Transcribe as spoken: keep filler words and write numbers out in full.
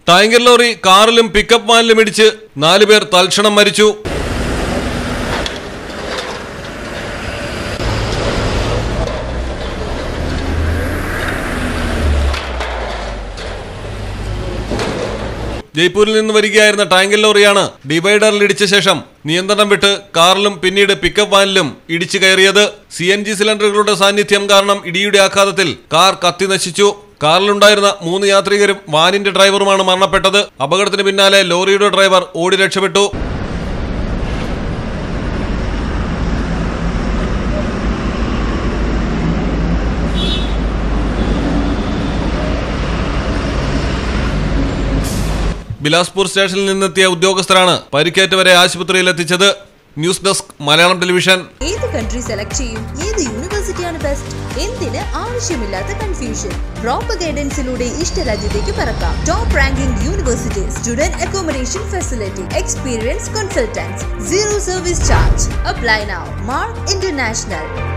Tanker lorry കാറിലും pickup വാനിലും ഇടിച്ച് നാലുപേർ തൽക്ഷണം മരിച്ചു. ജയ്പൂരിൽ നിന്ന് വരികയായിരുന്ന ടാങ്കർ ലോറിയാണ് ഡിവൈഡറിൽ ഇടിച്ച ശേഷം നിയന്ത്രണം വിട്ട് കാറിലും പിന്നീട് പിക്കപ്പ് വാനിലും ഇടിച്ചു കയറിയത്. സി എൻ ജി സിലിണ്ടറുകളുടെ സാന്നിധ്യം കാരണം ഇടിയുടെ ആഘാതത്തിൽ കാർ കത്തി നശിച്ചു. കാറിലുണ്ടായിരുന്ന മൂന്ന് യാത്രികരും വാനിന്റെ ഡ്രൈവറുമാണ് മരണപ്പെട്ടത്. അപകടത്തിന് പിന്നാലെ ലോറിയുടെ ഡ്രൈവർ ഓടി രക്ഷപ്പെട്ടു. ബിലാസ്പൂർ സ്റ്റേഷനിൽ നിന്നെത്തിയ ഉദ്യോഗസ്ഥരാണ് പരിക്കേറ്റവരെ ആശുപത്രിയിൽ എത്തിച്ചത്. News desk Malayalam television. ഏത് കൺട്രി സെലക്ട് ചെയ്യും, ഏത് യൂണിവേഴ്സിറ്റിയാണ് ബെസ്റ്റ്, എന്തിന് ആവശ്യമില്ലാത്ത കൺഫ്യൂഷൻ. പ്രോപ്പർ ഗൈഡൻസിലൂടെ ഇഷ്ടരാജ്യത്തേക്ക് പറക്കാം. Top ranking university, student accommodation facility, experience consultants, zero service charge. Apply now. Mark international.